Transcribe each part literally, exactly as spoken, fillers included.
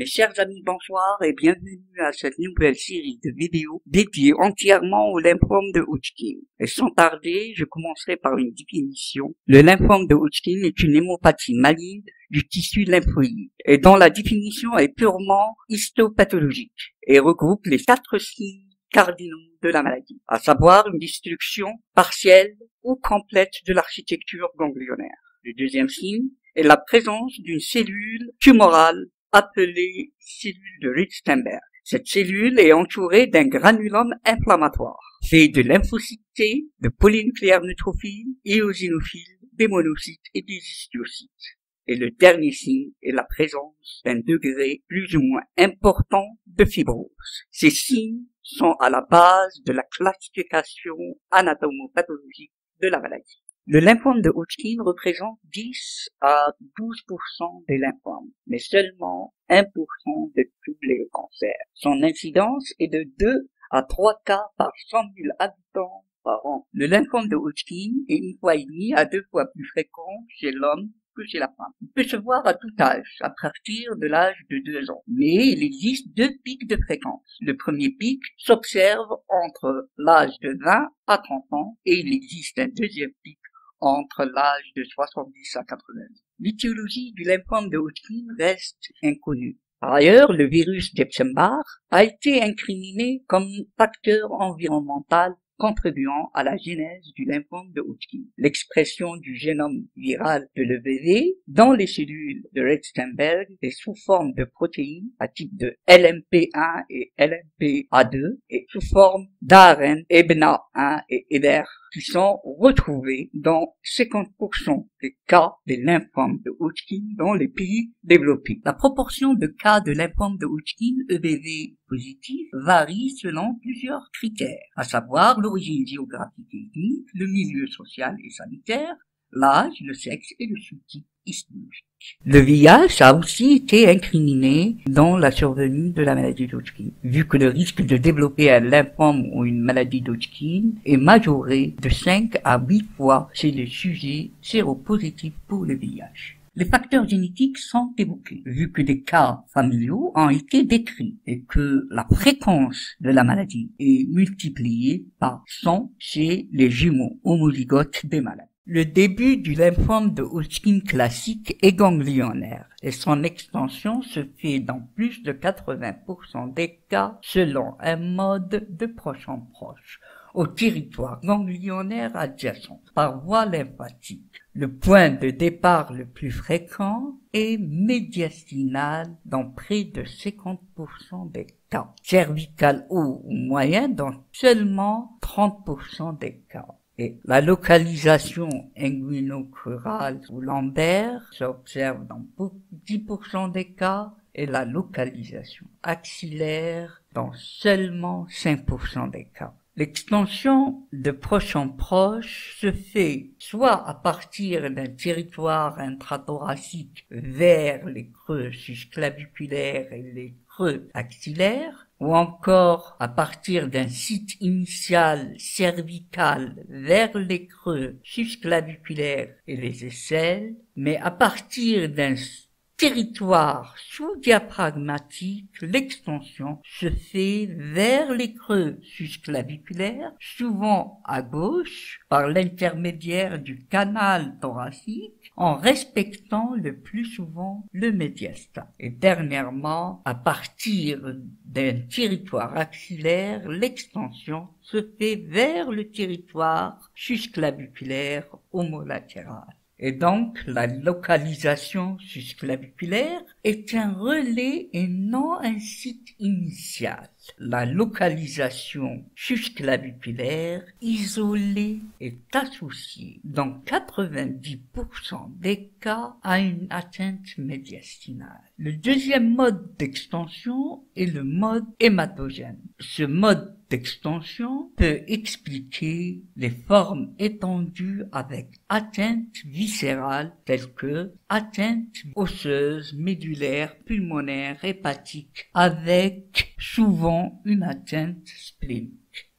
Mes chers amis, bonsoir et bienvenue à cette nouvelle série de vidéos dédiée entièrement au lymphome de Hodgkin. Et sans tarder, je commencerai par une définition. Le lymphome de Hodgkin est une hémopathie maligne du tissu lymphoïde et dont la définition est purement histopathologique et regroupe les quatre signes cardinaux de la maladie, à savoir une destruction partielle ou complète de l'architecture ganglionnaire. Le deuxième signe est la présence d'une cellule tumorale appelée cellule de Richthenberg. Cette cellule est entourée d'un granulome inflammatoire, fait de lymphocytes T, de polynucléaires neutrophiles, éosinophiles, des monocytes et des histiocytes. Et le dernier signe est la présence d'un degré plus ou moins important de fibrose. Ces signes sont à la base de la classification anatomopathologique de la maladie. Le lymphome de Hodgkin représente dix à douze pour cent des lymphomes, mais seulement un pour cent de tous les cancers. Son incidence est de deux à trois cas par cent mille habitants par an. Le lymphome de Hodgkin est une fois et demie à deux fois plus fréquent chez l'homme que chez la femme. Il peut se voir à tout âge, à partir de l'âge de deux ans. Mais il existe deux pics de fréquence. Le premier pic s'observe entre l'âge de vingt à trente ans et il existe un deuxième pic entre l'âge de soixante-dix à quatre-vingts. L'étiologie du lymphome de Hodgkin reste inconnue. Par ailleurs, le virus d'Epstein-Barr a été incriminé comme facteur environnemental contribuant à la genèse du lymphome de Hodgkin. L'expression du génome viral de l'E B V dans les cellules de Richthenberg est sous forme de protéines à type de L M P un et L M P A deux et sous forme d'A R N, E B N A un et E B R qui sont retrouvés dans cinquante pour cent des cas des lymphomes de Hodgkin dans les pays développés. La proportion de cas de lymphome de Hodgkin E B V positif varie selon plusieurs critères, à savoir l'origine géographique et ethnique, le milieu social et sanitaire, l'âge, le sexe et le sous-type histologique. Le V I H a aussi été incriminé dans la survenue de la maladie d'Hodgkin, vu que le risque de développer un lymphome ou une maladie d'Hodgkin est majoré de cinq à huit fois chez les sujets séropositifs pour le V I H. Les facteurs génétiques sont évoqués, vu que des cas familiaux ont été décrits et que la fréquence de la maladie est multipliée par cent chez les jumeaux homozygotes des malades. Le début du lymphome de Hodgkin classique est ganglionnaire et son extension se fait dans plus de quatre-vingts pour cent des cas selon un mode de proche en proche au territoire ganglionnaire adjacent par voie lymphatique. Le point de départ le plus fréquent est médiastinal dans près de cinquante pour cent des cas, cervical haut ou moyen dans seulement trente pour cent des cas. Et la localisation inguinocrurale ou lombaire s'observe dans dix pour cent des cas et la localisation axillaire dans seulement cinq pour cent des cas. L'extension de proche en proche se fait soit à partir d'un territoire intrathoracique vers les creux susclaviculaires et les creux axillaires, ou encore à partir d'un site initial cervical vers les creux susclaviculaires et les aisselles, mais à partir d'un territoire sous-diaphragmatique, l'extension se fait vers les creux susclaviculaires, souvent à gauche, par l'intermédiaire du canal thoracique, en respectant le plus souvent le médiastin. Et dernièrement, à partir d'un territoire axillaire, l'extension se fait vers le territoire susclaviculaire homolatéral. Et donc, la localisation susclaviculaire est un relais et non un site initial. La localisation susclaviculaire isolée est associée dans quatre-vingt-dix pour cent des cas à une atteinte médiastinale. Le deuxième mode d'extension est le mode hématogène. Ce mode d'extension peut expliquer les formes étendues avec atteinte viscérale telles que atteinte osseuse, médulaire, pulmonaire, hépatique, avec souvent une atteinte splénique.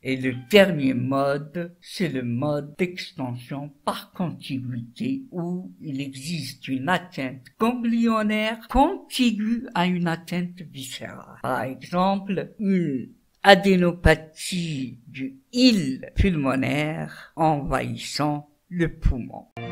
Et le dernier mode, c'est le mode d'extension par contiguïté où il existe une atteinte ganglionnaire contiguë à une atteinte viscérale. Par exemple, une adénopathie du île pulmonaire envahissant le poumon.